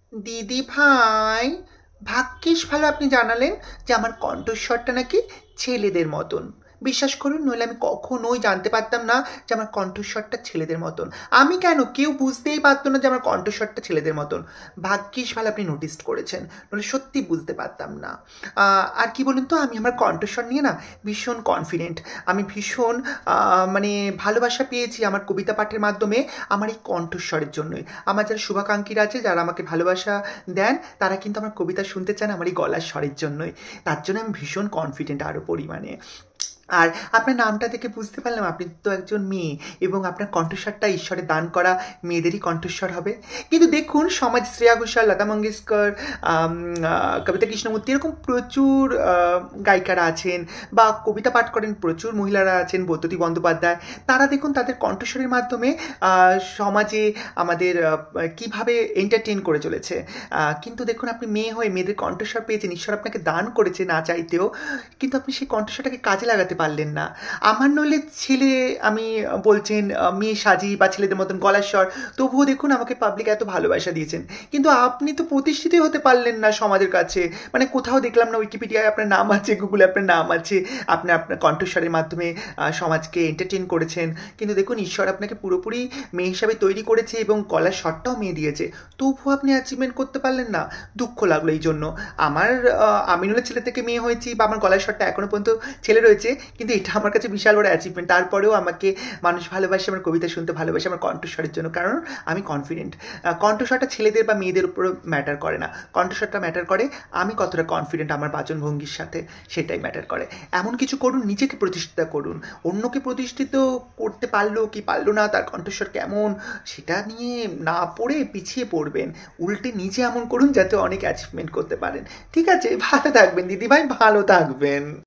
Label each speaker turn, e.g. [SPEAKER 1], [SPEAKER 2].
[SPEAKER 1] দিদি ভাই, ভাগ্যিস ভালো আপনি জানালেন যে আমার কণ্ঠস্বরটা নাকি ছেলেদের মতন। বিশ্বাস করুন, নইলে আমি কখনোই জানতে পারতাম না যে আমার কণ্ঠস্বরটা ছেলেদের মতন। আমি কেন, কেউ বুঝতেই পারতো না যে আমার কণ্ঠস্বরটা ছেলেদের মতন। ভাগ্যিস ভালো আপনি নোটিস করেছেন, নইলে সত্যি বুঝতে পারতাম না। আর কি বলুন তো, আমি আমার কণ্ঠস্বর নিয়ে না ভীষণ কনফিডেন্ট। আমি ভীষণ মানে ভালোবাসা পেয়েছি আমার কবিতা পাঠের মাধ্যমে, আমার এই কণ্ঠস্বরের জন্যই। আমার যারা শুভাকাঙ্ক্ষীরা আছে, যারা আমাকে ভালোবাসা দেন, তারা কিন্তু আমার কবিতা শুনতে চান আমার এই গলার স্বরের জন্যই। তার জন্য আমি ভীষণ কনফিডেন্ট আরও পরিমাণে। আর আপনার নামটা দেখে বুঝতে পারলাম আপনি তো একজন মেয়ে, এবং আপনার কণ্ঠস্বরটা ঈশ্বরের দান করা মেয়েদেরই কণ্ঠস্বর হবে। কিন্তু দেখুন, সমাজ শ্রেয়া ঘোষাল, লতা মঙ্গেশকর, কবিতা কৃষ্ণমূর্তি, এরকম প্রচুর গায়িকারা আছেন, বা কবিতা পাঠ করেন প্রচুর মহিলারা আছেন, বৈদ্যুতি বন্দ্যোপাধ্যায়। তারা দেখুন তাদের কণ্ঠস্বরের মাধ্যমে সমাজে আমাদের কিভাবে এন্টারটেন করে চলেছে। কিন্তু দেখুন, আপনি মেয়ে হয়ে মেয়েদের কণ্ঠস্বর পেয়েছেন, ঈশ্বর আপনাকে দান করেছে না চাইতেও, কিন্তু আপনি সেই কণ্ঠস্বরটাকে কাজে লাগাতে পারলেন না। আমার নইলে ছেলে, আমি বলছেন মেয়ে সাজি বা ছেলেদের মতন গলার স্বর, তবুও দেখুন আমাকে পাবলিক এত ভালোবাসা দিয়েছেন। কিন্তু আপনি তো প্রতিষ্ঠিতই হতে পারলেন না সমাজের কাছে। মানে কোথাও দেখলাম না উইকিপিডিয়ায় আপনার নাম আছে, গুগলে আপনার নাম আছে, আপনি আপনার কণ্ঠস্বরের মাধ্যমে সমাজকে এন্টারটেন করেছেন। কিন্তু দেখুন, ঈশ্বর আপনাকে পুরোপুরি মেয়ে হিসাবে তৈরি করেছে এবং গলার স্বরটাও মেয়ে দিয়েছে, তবুও আপনি অ্যাচিভমেন্ট করতে পারলেন না। দুঃখ লাগলো এই জন্য। আমার আমি নইলে ছেলে থেকে মেয়ে হয়েছি, বা আমার গলার স্বরটা এখনও পর্যন্ত ছেলে রয়েছে, কিন্তু এটা আমার কাছে বিশাল বড় অ্যাচিভমেন্ট। তারপরেও আমাকে মানুষ ভালোবাসে, আমার কবিতা শুনতে ভালোবাসে আমার কণ্ঠস্বরের জন্য, কারণ আমি কনফিডেন্ট। কণ্ঠস্বরটা ছেলেদের বা মেয়েদের উপর ম্যাটার করে না, কণ্ঠস্বরটা ম্যাটার করে আমি কতটা কনফিডেন্ট আমার বাচনভঙ্গির সাথে, সেটাই ম্যাটার করে। এমন কিছু করুন, নিজেকে প্রতিষ্ঠিত করুন। অন্যকে প্রতিষ্ঠিত করতে পারলো কি পারলো না, তার কণ্ঠস্বর কেমন, সেটা নিয়ে না পড়ে পিছিয়ে পড়বেন। উল্টে নিজে এমন করুন যাতে অনেক অ্যাচিভমেন্ট করতে পারেন। ঠিক আছে, ভালো থাকবেন দিদিভাই, ভালো থাকবেন।